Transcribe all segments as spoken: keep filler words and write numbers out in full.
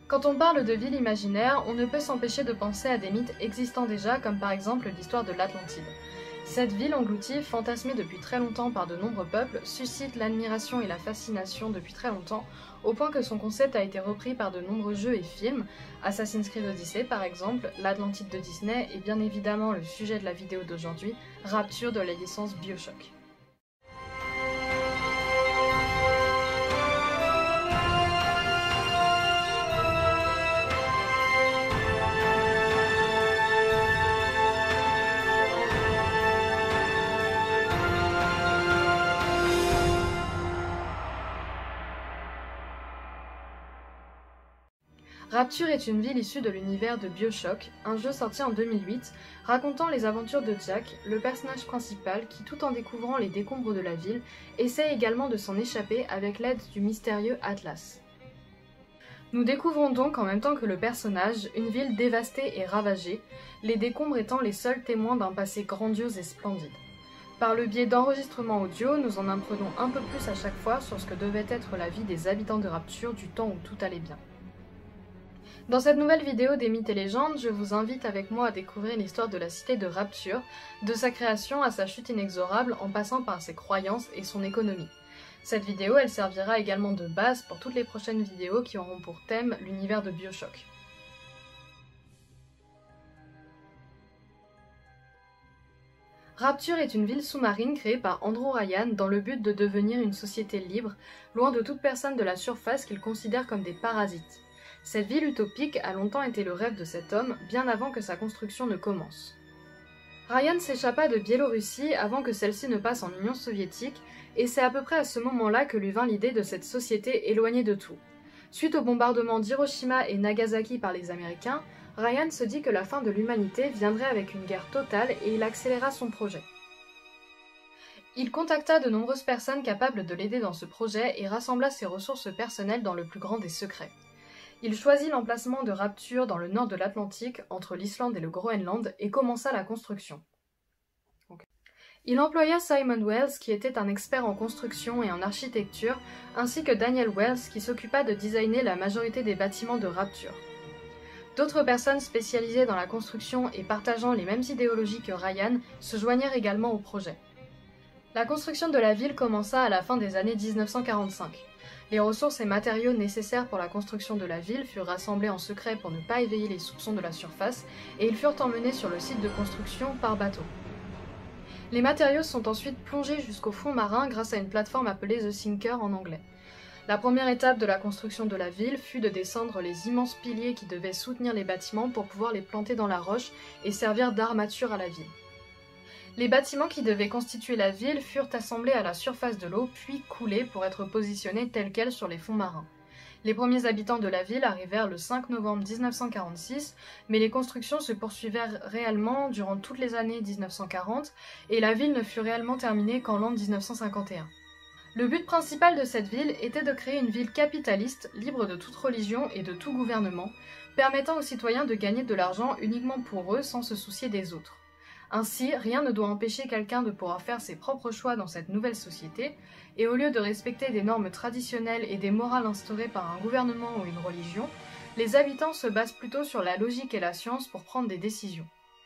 Quand on parle de ville imaginaire, on ne peut s'empêcher de penser à des mythes existants déjà, comme par exemple l'histoire de l'Atlantide. Cette ville engloutie, fantasmée depuis très longtemps par de nombreux peuples, suscite l'admiration et la fascination depuis très longtemps, au point que son concept a été repris par de nombreux jeux et films, Assassin's Creed Odyssey par exemple, l'Atlantide de Disney et bien évidemment le sujet de la vidéo d'aujourd'hui, Rapture de la licence BioShock. Rapture est une ville issue de l'univers de BioShock, un jeu sorti en deux mille huit, racontant les aventures de Jack, le personnage principal qui, tout en découvrant les décombres de la ville, essaie également de s'en échapper avec l'aide du mystérieux Atlas. Nous découvrons donc en même temps que le personnage une ville dévastée et ravagée, les décombres étant les seuls témoins d'un passé grandiose et splendide. Par le biais d'enregistrements audio, nous en apprenons un peu plus à chaque fois sur ce que devait être la vie des habitants de Rapture du temps où tout allait bien. Dans cette nouvelle vidéo des mythes et légendes, je vous invite avec moi à découvrir l'histoire de la cité de Rapture, de sa création à sa chute inexorable en passant par ses croyances et son économie. Cette vidéo, elle servira également de base pour toutes les prochaines vidéos qui auront pour thème l'univers de BioShock. Rapture est une ville sous-marine créée par Andrew Ryan dans le but de devenir une société libre, loin de toute personne de la surface qu'il considère comme des parasites. Cette ville utopique a longtemps été le rêve de cet homme, bien avant que sa construction ne commence. Ryan s'échappa de Biélorussie avant que celle-ci ne passe en Union soviétique, et c'est à peu près à ce moment-là que lui vint l'idée de cette société éloignée de tout. Suite au bombardement d'Hiroshima et Nagasaki par les Américains, Ryan se dit que la fin de l'humanité viendrait avec une guerre totale et il accéléra son projet. Il contacta de nombreuses personnes capables de l'aider dans ce projet et rassembla ses ressources personnelles dans le plus grand des secrets. Il choisit l'emplacement de Rapture dans le nord de l'Atlantique, entre l'Islande et le Groenland, et commença la construction. Okay. Il employa Simon Wells, qui était un expert en construction et en architecture, ainsi que Daniel Wells, qui s'occupa de designer la majorité des bâtiments de Rapture. D'autres personnes spécialisées dans la construction et partageant les mêmes idéologies que Ryan se joignirent également au projet. La construction de la ville commença à la fin des années mille neuf cent quarante-cinq. Les ressources et matériaux nécessaires pour la construction de la ville furent rassemblés en secret pour ne pas éveiller les soupçons de la surface, et ils furent emmenés sur le site de construction par bateau. Les matériaux sont ensuite plongés jusqu'au fond marin grâce à une plateforme appelée The Sinker en anglais. La première étape de la construction de la ville fut de descendre les immenses piliers qui devaient soutenir les bâtiments pour pouvoir les planter dans la roche et servir d'armature à la ville. Les bâtiments qui devaient constituer la ville furent assemblés à la surface de l'eau puis coulés pour être positionnés tels quels sur les fonds marins. Les premiers habitants de la ville arrivèrent le cinq novembre mille neuf cent quarante-six, mais les constructions se poursuivirent réellement durant toutes les années mille neuf cent quarante et la ville ne fut réellement terminée qu'en l'an mille neuf cent cinquante et un. Le but principal de cette ville était de créer une ville capitaliste, libre de toute religion et de tout gouvernement, permettant aux citoyens de gagner de l'argent uniquement pour eux sans se soucier des autres. Ainsi, rien ne doit empêcher quelqu'un de pouvoir faire ses propres choix dans cette nouvelle société, et au lieu de respecter des normes traditionnelles et des morales instaurées par un gouvernement ou une religion, les habitants se basent plutôt sur la logique et la science pour prendre des décisions.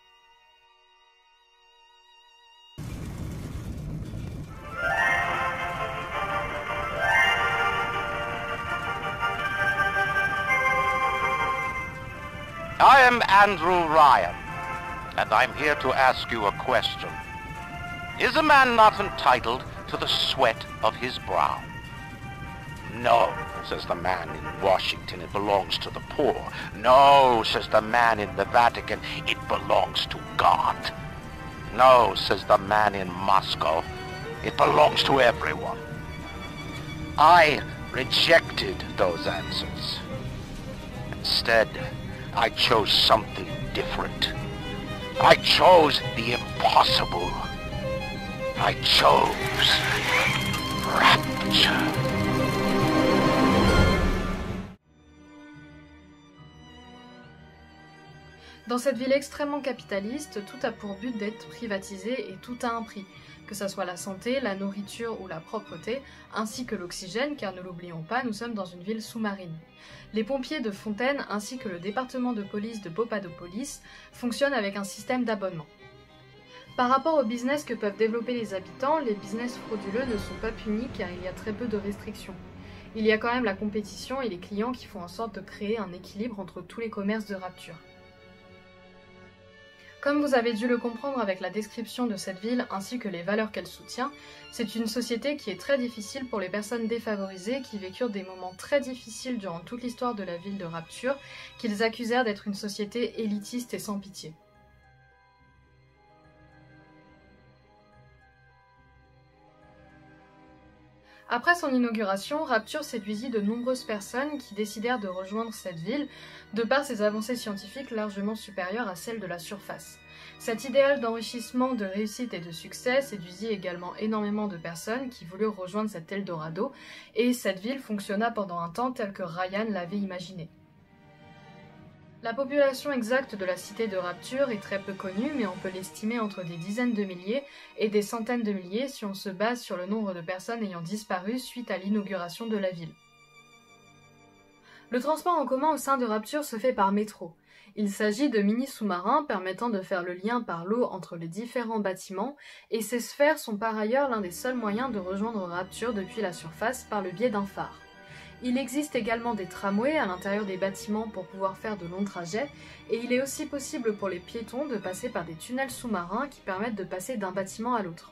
I am Andrew Ryan, and I'm here to ask you a question. Is a man not entitled to the sweat of his brow? No, says the man in Washington, it belongs to the poor. No, says the man in the Vatican, it belongs to God. No, says the man in Moscow, it belongs to everyone. I rejected those answers. Instead, I chose something different. I chose the impossible. I chose Rapture. Dans cette ville extrêmement capitaliste, tout a pour but d'être privatisé et tout a un prix, que ce soit la santé, la nourriture ou la propreté, ainsi que l'oxygène, car ne l'oublions pas, nous sommes dans une ville sous-marine. Les pompiers de Fontaine ainsi que le département de police de Papadopoulos fonctionnent avec un système d'abonnement. Par rapport au business que peuvent développer les habitants, les business frauduleux ne sont pas punis car il y a très peu de restrictions. Il y a quand même la compétition et les clients qui font en sorte de créer un équilibre entre tous les commerces de Rapture. Comme vous avez dû le comprendre avec la description de cette ville ainsi que les valeurs qu'elle soutient, c'est une société qui est très difficile pour les personnes défavorisées qui vécurent des moments très difficiles durant toute l'histoire de la ville de Rapture, qu'ils accusèrent d'être une société élitiste et sans pitié. Après son inauguration, Rapture séduisit de nombreuses personnes qui décidèrent de rejoindre cette ville, de par ses avancées scientifiques largement supérieures à celles de la surface. Cet idéal d'enrichissement, de réussite et de succès séduisit également énormément de personnes qui voulurent rejoindre cet Eldorado, et cette ville fonctionna pendant un temps tel que Ryan l'avait imaginé. La population exacte de la cité de Rapture est très peu connue, mais on peut l'estimer entre des dizaines de milliers et des centaines de milliers si on se base sur le nombre de personnes ayant disparu suite à l'inauguration de la ville. Le transport en commun au sein de Rapture se fait par métro. Il s'agit de mini-sous-marins permettant de faire le lien par l'eau entre les différents bâtiments, et ces sphères sont par ailleurs l'un des seuls moyens de rejoindre Rapture depuis la surface par le biais d'un phare. Il existe également des tramways à l'intérieur des bâtiments pour pouvoir faire de longs trajets, et il est aussi possible pour les piétons de passer par des tunnels sous-marins qui permettent de passer d'un bâtiment à l'autre.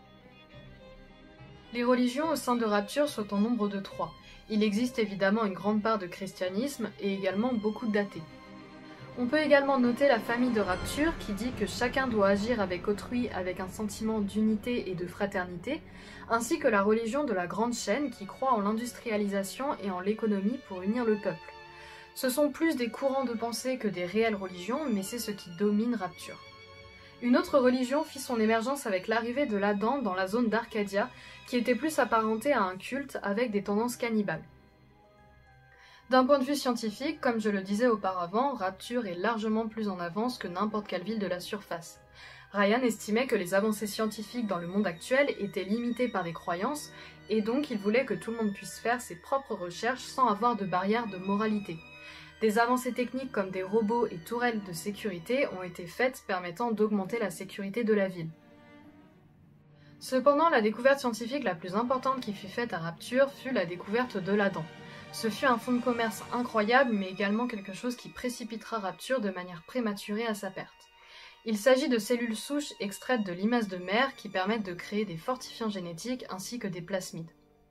Les religions au sein de Rapture sont en nombre de trois. Il existe évidemment une grande part de christianisme et également beaucoup d'athées. On peut également noter la famille de Rapture qui dit que chacun doit agir avec autrui avec un sentiment d'unité et de fraternité, ainsi que la religion de la Grande Chaîne qui croit en l'industrialisation et en l'économie pour unir le peuple. Ce sont plus des courants de pensée que des réelles religions, mais c'est ce qui domine Rapture. Une autre religion fit son émergence avec l'arrivée de l'Adam dans la zone d'Arcadia, qui était plus apparentée à un culte avec des tendances cannibales. D'un point de vue scientifique, comme je le disais auparavant, Rapture est largement plus en avance que n'importe quelle ville de la surface. Ryan estimait que les avancées scientifiques dans le monde actuel étaient limitées par des croyances, et donc il voulait que tout le monde puisse faire ses propres recherches sans avoir de barrière de moralité. Des avancées techniques comme des robots et tourelles de sécurité ont été faites permettant d'augmenter la sécurité de la ville. Cependant, la découverte scientifique la plus importante qui fut faite à Rapture fut la découverte de l'Adam. Ce fut un fonds de commerce incroyable, mais également quelque chose qui précipitera Rapture de manière prématurée à sa perte. Il s'agit de cellules souches extraites de limaces de mer qui permettent de créer des fortifiants génétiques ainsi que des plasmides.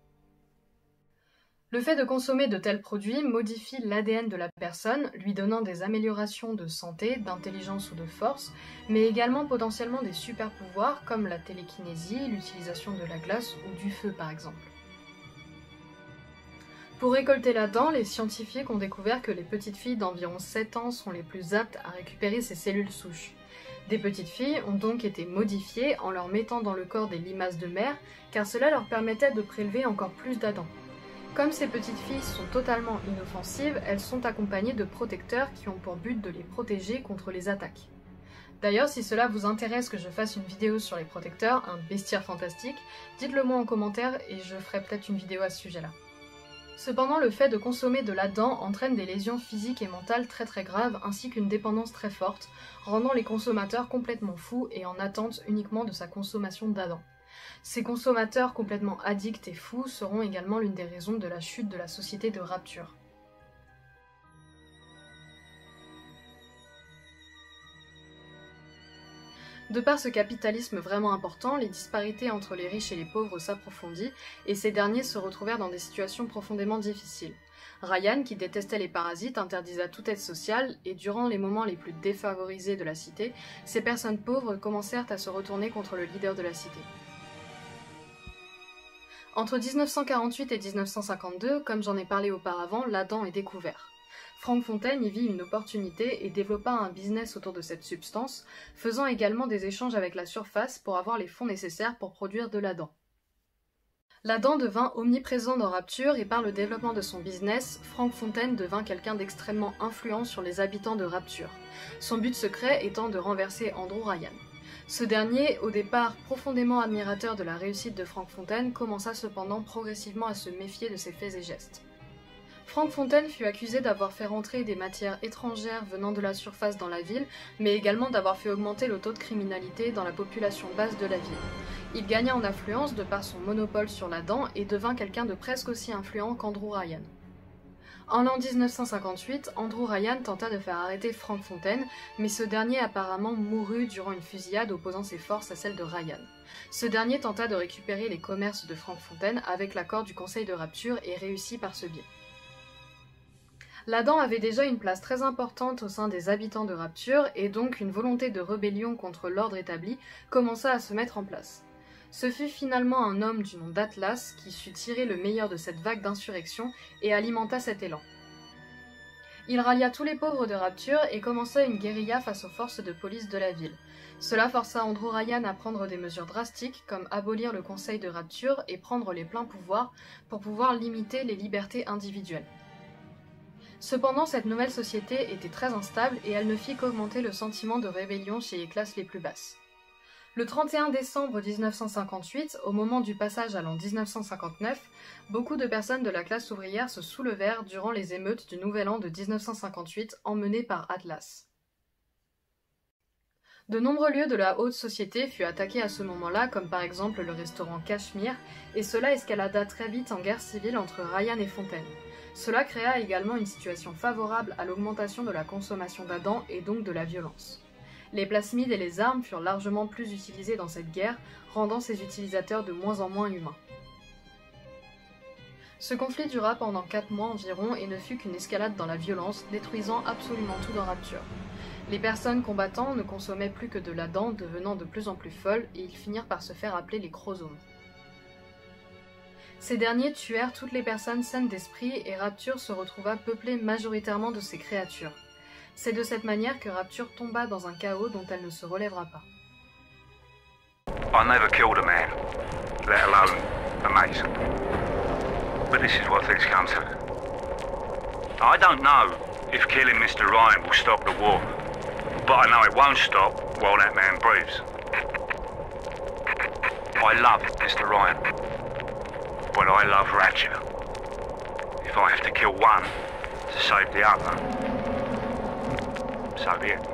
Le fait de consommer de tels produits modifie l'A D N de la personne, lui donnant des améliorations de santé, d'intelligence ou de force, mais également potentiellement des super-pouvoirs comme la télékinésie, l'utilisation de la glace ou du feu par exemple. Pour récolter l'Adam, les scientifiques ont découvert que les petites filles d'environ sept ans sont les plus aptes à récupérer ces cellules souches. Des petites filles ont donc été modifiées en leur mettant dans le corps des limaces de mer, car cela leur permettait de prélever encore plus d'Adam. Comme ces petites filles sont totalement inoffensives, elles sont accompagnées de protecteurs qui ont pour but de les protéger contre les attaques. D'ailleurs, si cela vous intéresse que je fasse une vidéo sur les protecteurs, un bestiaire fantastique, dites-le moi en commentaire et je ferai peut-être une vidéo à ce sujet-là. Cependant, le fait de consommer de l'Adam entraîne des lésions physiques et mentales très très graves ainsi qu'une dépendance très forte, rendant les consommateurs complètement fous et en attente uniquement de sa consommation d'Adam. Ces consommateurs complètement addicts et fous seront également l'une des raisons de la chute de la société de Rapture. De par ce capitalisme vraiment important, les disparités entre les riches et les pauvres s'approfondissent et ces derniers se retrouvèrent dans des situations profondément difficiles. Ryan, qui détestait les parasites, interdisa toute aide sociale et durant les moments les plus défavorisés de la cité, ces personnes pauvres commencèrent à se retourner contre le leader de la cité. Entre mille neuf cent quarante-huit et mille neuf cent cinquante-deux, comme j'en ai parlé auparavant, l'Adam est découvert. Frank Fontaine y vit une opportunité et développa un business autour de cette substance, faisant également des échanges avec la surface pour avoir les fonds nécessaires pour produire de l'Adam. L'Adam devint omniprésent dans Rapture et par le développement de son business, Frank Fontaine devint quelqu'un d'extrêmement influent sur les habitants de Rapture, son but secret étant de renverser Andrew Ryan. Ce dernier, au départ profondément admirateur de la réussite de Frank Fontaine, commença cependant progressivement à se méfier de ses faits et gestes. Frank Fontaine fut accusé d'avoir fait rentrer des matières étrangères venant de la surface dans la ville, mais également d'avoir fait augmenter le taux de criminalité dans la population basse de la ville. Il gagna en affluence de par son monopole sur la dent et devint quelqu'un de presque aussi influent qu'Andrew Ryan. En l'an mille neuf cent cinquante-huit, Andrew Ryan tenta de faire arrêter Frank Fontaine, mais ce dernier apparemment mourut durant une fusillade opposant ses forces à celles de Ryan. Ce dernier tenta de récupérer les commerces de Frank Fontaine avec l'accord du Conseil de Rapture et réussit par ce biais. L'Adam avait déjà une place très importante au sein des habitants de Rapture et donc une volonté de rébellion contre l'ordre établi commença à se mettre en place. Ce fut finalement un homme du nom d'Atlas qui sut tirer le meilleur de cette vague d'insurrection et alimenta cet élan. Il rallia tous les pauvres de Rapture et commença une guérilla face aux forces de police de la ville. Cela força Andrew Ryan à prendre des mesures drastiques comme abolir le Conseil de Rapture et prendre les pleins pouvoirs pour pouvoir limiter les libertés individuelles. Cependant, cette nouvelle société était très instable et elle ne fit qu'augmenter le sentiment de rébellion chez les classes les plus basses. Le trente et un décembre mille neuf cent cinquante-huit, au moment du passage à l'an mille neuf cent cinquante-neuf, beaucoup de personnes de la classe ouvrière se soulevèrent durant les émeutes du Nouvel An de mille neuf cent cinquante-huit emmenées par Atlas. De nombreux lieux de la haute société furent attaqués à ce moment-là, comme par exemple le restaurant Cachemire, et cela escalada très vite en guerre civile entre Ryan et Fontaine. Cela créa également une situation favorable à l'augmentation de la consommation d'Adam et donc de la violence. Les plasmides et les armes furent largement plus utilisés dans cette guerre, rendant ses utilisateurs de moins en moins humains. Ce conflit dura pendant quatre mois environ et ne fut qu'une escalade dans la violence, détruisant absolument tout dans Rapture. Les personnes combattant ne consommaient plus que de l'Adam, devenant de plus en plus folles, et ils finirent par se faire appeler les chromosomes. Ces derniers tuèrent toutes les personnes saines d'esprit et Rapture se retrouva peuplée majoritairement de ces créatures. C'est de cette manière que Rapture tomba dans un chaos dont elle ne se relèvera pas. I never killed a man, let alone a mason. But this is what things come to. I don't know if killing Mister Ryan will stop the war, but I know it won't stop while that man breathes. I love Mister Ryan. But I love Rapture. If I have to kill one to save the other, so be it.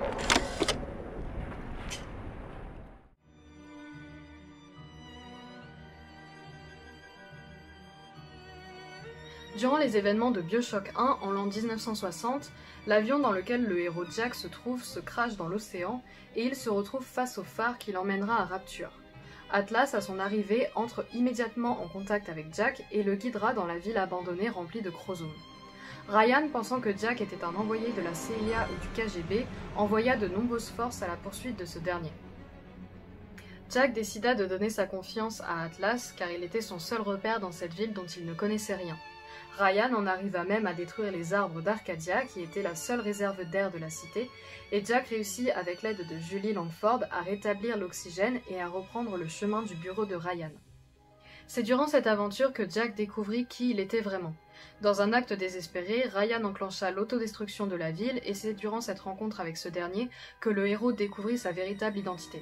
Durant les événements de Bioshock un en l'an mille neuf cent soixante, l'avion dans lequel le héros Jack se trouve se crache dans l'océan et il se retrouve face au phare qui l'emmènera à Rapture. Atlas, à son arrivée, entre immédiatement en contact avec Jack et le guidera dans la ville abandonnée remplie de chromosomes. Ryan, pensant que Jack était un envoyé de la C I A ou du K G B, envoya de nombreuses forces à la poursuite de ce dernier. Jack décida de donner sa confiance à Atlas car il était son seul repère dans cette ville dont il ne connaissait rien. Ryan en arriva même à détruire les arbres d'Arcadia qui étaient la seule réserve d'air de la cité, et Jack réussit avec l'aide de Julie Langford à rétablir l'oxygène et à reprendre le chemin du bureau de Ryan. C'est durant cette aventure que Jack découvrit qui il était vraiment. Dans un acte désespéré, Ryan enclencha l'autodestruction de la ville et c'est durant cette rencontre avec ce dernier que le héros découvrit sa véritable identité.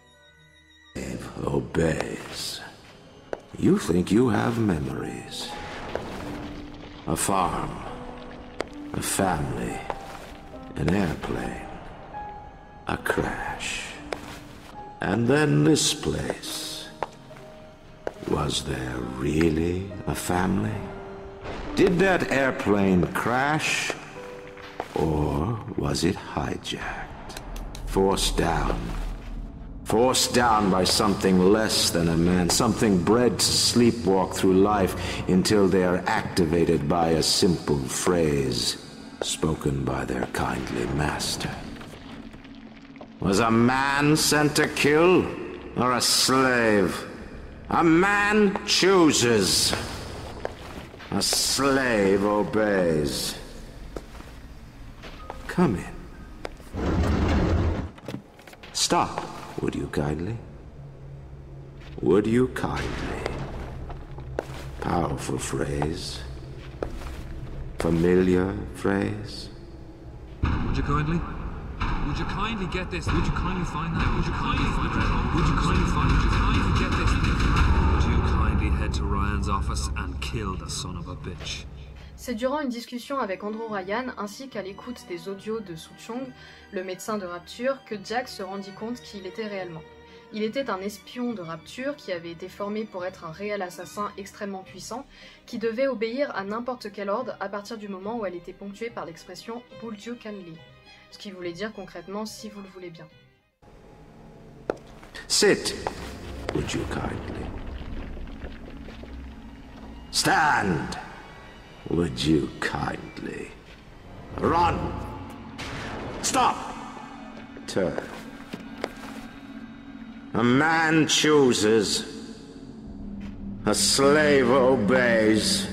Obeys. You think you have memories. A farm, a family, an airplane, a crash, and then this place. Was there really a family? Did that airplane crash, or was it hijacked, forced down? Forced down by something less than a man, something bred to sleepwalk through life until they are activated by a simple phrase spoken by their kindly master. Was a man sent to kill, or a slave? A man chooses. A slave obeys. Come in. Stop. Would you kindly? Would you kindly? Powerful phrase. Familiar phrase. Would you kindly? Would you kindly get this? Would you kindly find that? Would you kindly find that? Would you kindly find? Would you kindly get this? Would you kindly head to Ryan's office and kill the son of a bitch? C'est durant une discussion avec Andrew Ryan ainsi qu'à l'écoute des audios de Soo-Chung, le médecin de Rapture, que Jack se rendit compte qui il était réellement. Il était un espion de Rapture qui avait été formé pour être un réel assassin extrêmement puissant, qui devait obéir à n'importe quel ordre à partir du moment où elle était ponctuée par l'expression « Would you kindly », ce qui voulait dire concrètement « si vous le voulez bien ». Sit, would you kindly? Stand, would you kindly? Run! Stop! Turn. A man chooses. A slave obeys.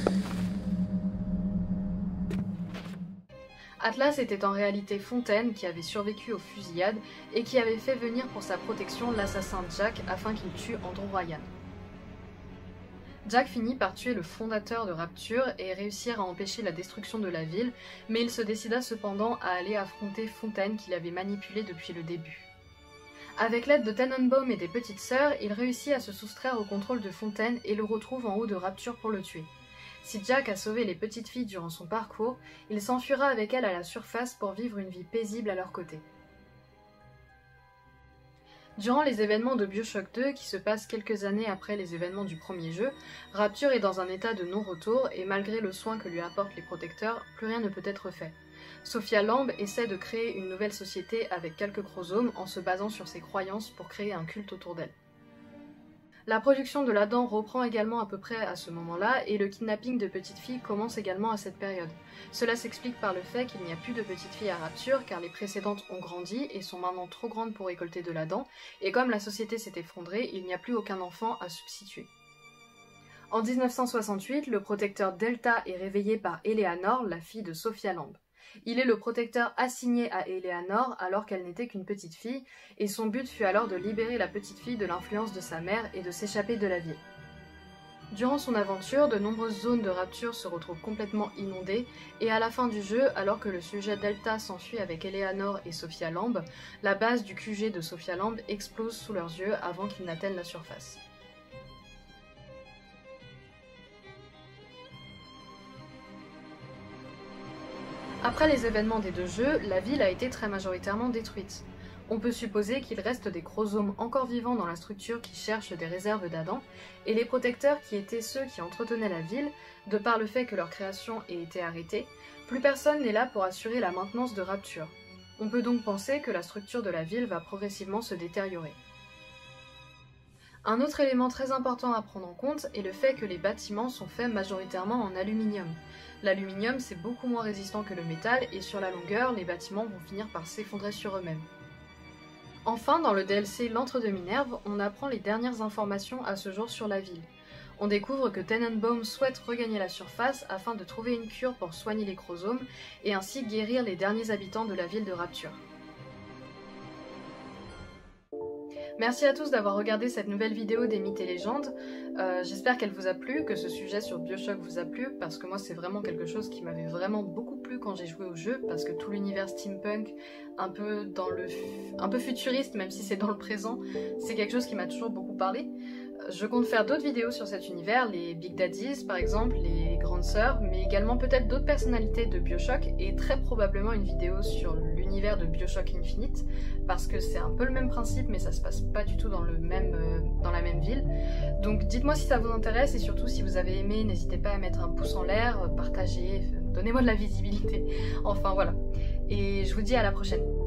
Atlas était en réalité Fontaine qui avait survécu aux fusillades et qui avait fait venir pour sa protection l'assassin Jack afin qu'il tue Andrew Ryan. Jack finit par tuer le fondateur de Rapture et réussir à empêcher la destruction de la ville, mais il se décida cependant à aller affronter Fontaine qu'il avait manipulé depuis le début. Avec l'aide de Tenenbaum et des petites sœurs, il réussit à se soustraire au contrôle de Fontaine et le retrouve en haut de Rapture pour le tuer. Si Jack a sauvé les petites filles durant son parcours, il s'enfuira avec elles à la surface pour vivre une vie paisible à leur côté. Durant les événements de Bioshock deux, qui se passent quelques années après les événements du premier jeu, Rapture est dans un état de non-retour et malgré le soin que lui apportent les protecteurs, plus rien ne peut être fait. Sophia Lamb essaie de créer une nouvelle société avec quelques chromosomes en se basant sur ses croyances pour créer un culte autour d'elle. La production de l'Adam reprend également à peu près à ce moment-là et le kidnapping de petites filles commence également à cette période. Cela s'explique par le fait qu'il n'y a plus de petites filles à Rapture car les précédentes ont grandi et sont maintenant trop grandes pour récolter de l'Adam et comme la société s'est effondrée, il n'y a plus aucun enfant à substituer. En mille neuf cent soixante-huit, le protecteur Delta est réveillé par Eleanor, la fille de Sophia Lamb. Il est le protecteur assigné à Eleanor alors qu'elle n'était qu'une petite fille, et son but fut alors de libérer la petite fille de l'influence de sa mère et de s'échapper de la ville. Durant son aventure, de nombreuses zones de Rapture se retrouvent complètement inondées, et à la fin du jeu, alors que le sujet Delta s'enfuit avec Eleanor et Sophia Lamb, la base du Q G de Sophia Lamb explose sous leurs yeux avant qu'ils n'atteignent la surface. Après les événements des deux jeux, la ville a été très majoritairement détruite. On peut supposer qu'il reste des chromosomes encore vivants dans la structure qui cherchent des réserves d'Adam, et les protecteurs qui étaient ceux qui entretenaient la ville, de par le fait que leur création ait été arrêtée, plus personne n'est là pour assurer la maintenance de Rapture. On peut donc penser que la structure de la ville va progressivement se détériorer. Un autre élément très important à prendre en compte est le fait que les bâtiments sont faits majoritairement en aluminium. L'aluminium c'est beaucoup moins résistant que le métal et sur la longueur, les bâtiments vont finir par s'effondrer sur eux-mêmes. Enfin, dans le D L C L'Antre de Minerve, on apprend les dernières informations à ce jour sur la ville. On découvre que Tenenbaum souhaite regagner la surface afin de trouver une cure pour soigner les chromosomes et ainsi guérir les derniers habitants de la ville de Rapture. Merci à tous d'avoir regardé cette nouvelle vidéo des mythes et légendes. Euh, J'espère qu'elle vous a plu, que ce sujet sur Bioshock vous a plu, parce que moi c'est vraiment quelque chose qui m'avait vraiment beaucoup plu quand j'ai joué au jeu, parce que tout l'univers steampunk, un peu dans le, un peu futuriste, même si c'est dans le présent, c'est quelque chose qui m'a toujours beaucoup parlé. Je compte faire d'autres vidéos sur cet univers, les Big Daddies par exemple, les Grandes Sœurs, mais également peut-être d'autres personnalités de Bioshock, et très probablement une vidéo sur l'univers de Bioshock Infinite, parce que c'est un peu le même principe, mais ça se passe pas du tout dans, le même, euh, dans la même ville. Donc dites-moi si ça vous intéresse, et surtout si vous avez aimé, n'hésitez pas à mettre un pouce en l'air, partagez, donnez-moi de la visibilité, enfin voilà. Et je vous dis à la prochaine.